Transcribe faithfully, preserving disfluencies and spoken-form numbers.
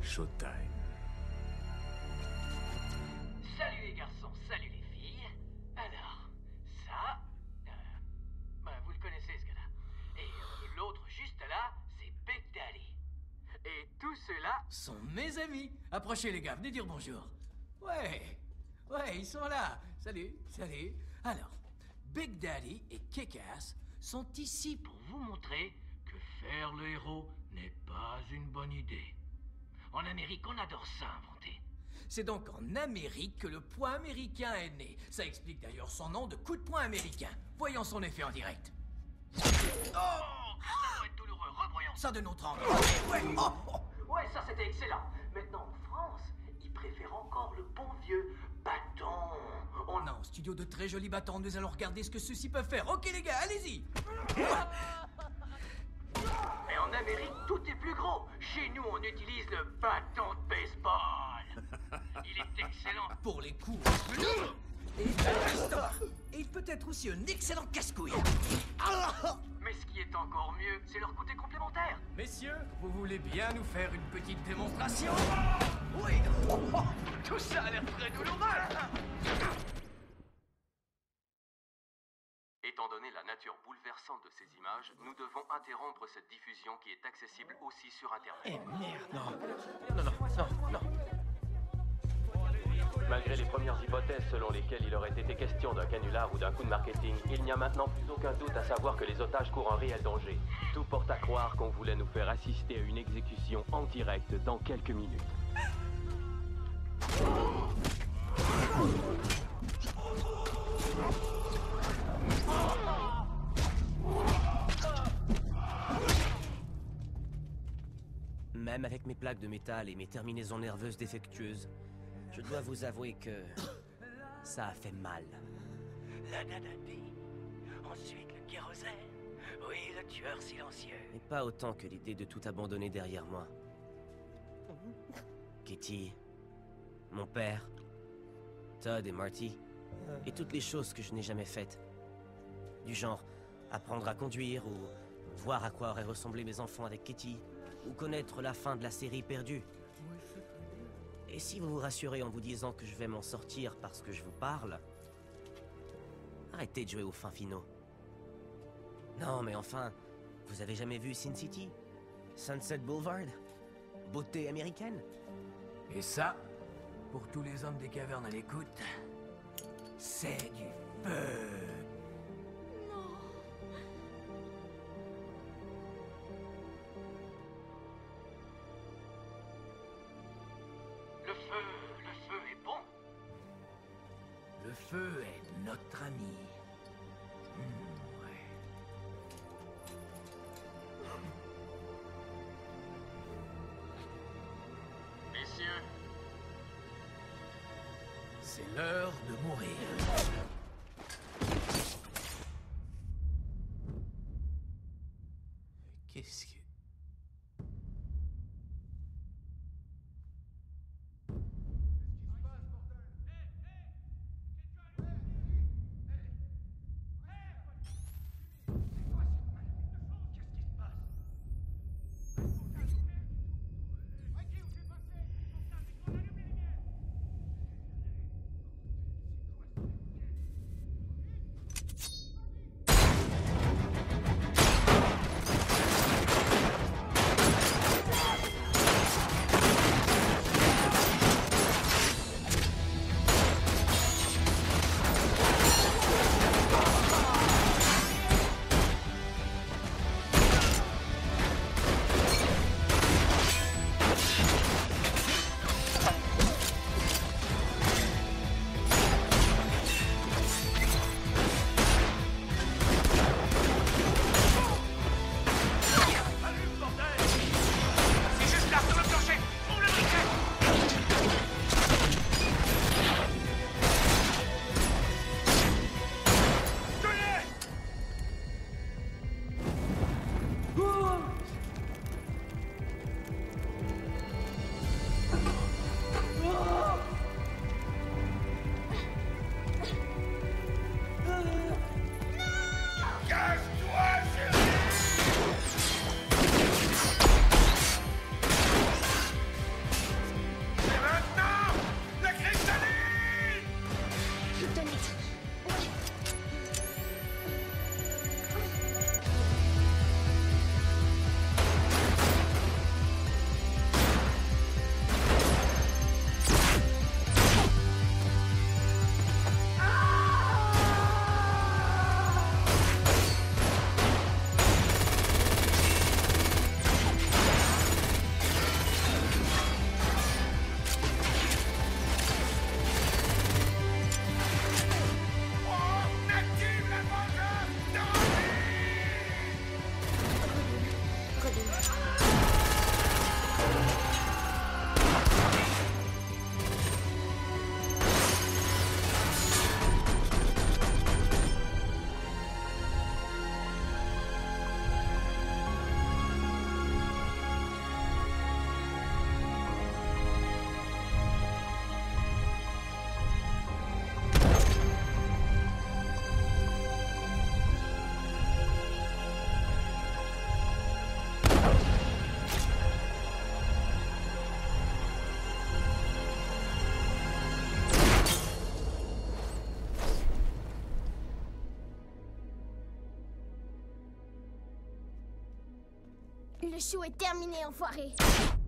Showtime. Salut les garçons, salut les filles. Alors, ça... Euh, bah, vous le connaissez ce gars-là. Et euh, l'autre juste là, c'est Big Daddy. Et tous ceux-là sont mes amis. Approchez les gars, venez dire bonjour. Ouais, ouais, ils sont là. Salut, salut. Alors, Big Daddy et Kick-Ass sont ici pour vous montrer que faire le héros n'est pas une bonne idée. En Amérique, on adore ça inventer. C'est donc en Amérique que le poing américain est né. Ça explique d'ailleurs son nom de coup de poing américain. Voyons son effet en direct. Oh, ça doit être douloureux, revoyons ça de notre angle. Ouais, oh, oh. Ouais, ça c'était excellent. Maintenant, en France, ils préfèrent encore le bon vieux bâton. On a en studio de très jolis bâtons. Nous allons regarder ce que ceux-ci peuvent faire. Ok les gars, allez-y. Mais en Amérique, tout est plus gros. Chez nous, on utilise le bâton de baseball. Il est excellent pour les coups. Et Et il peut être aussi un excellent casse-couille. Mais ce qui est encore mieux, c'est leur côté complémentaire. Messieurs, vous voulez bien nous faire une petite démonstration? Oui. Tout ça a l'air très douloureux. Étant donné la nature bouleversante de ces images, nous devons interrompre cette diffusion qui est accessible aussi sur Internet. Eh merde. Non, non, non, non, non. Malgré les premières hypothèses selon lesquelles il aurait été question d'un canular ou d'un coup de marketing, il n'y a maintenant plus aucun doute à savoir que les otages courent un réel danger. Tout porte à croire qu'on voulait nous faire assister à une exécution en direct dans quelques minutes. Même avec mes plaques de métal et mes terminaisons nerveuses défectueuses, je dois vous avouer que ça a fait mal. La nanadie. Ensuite le kérosène. Oui, le tueur silencieux. Mais pas autant que l'idée de tout abandonner derrière moi. Kitty, mon père, Todd et Marty, et toutes les choses que je n'ai jamais faites. Du genre, apprendre à conduire, ou voir à quoi auraient ressemblé mes enfants avec Kitty, ou connaître la fin de la série perdue. Et si vous vous rassurez en vous disant que je vais m'en sortir parce que je vous parle, arrêtez de jouer au fin finaux. Non, mais enfin, vous avez jamais vu Sin City? Sunset Boulevard? Beauté américaine? Et ça, pour tous les hommes des cavernes à l'écoute, c'est du feu. Le feu, le feu est bon. Le feu est notre ami. Mmh, ouais. Messieurs, c'est l'heure de mourir. Qu'est-ce que... Le show est terminé, enfoiré.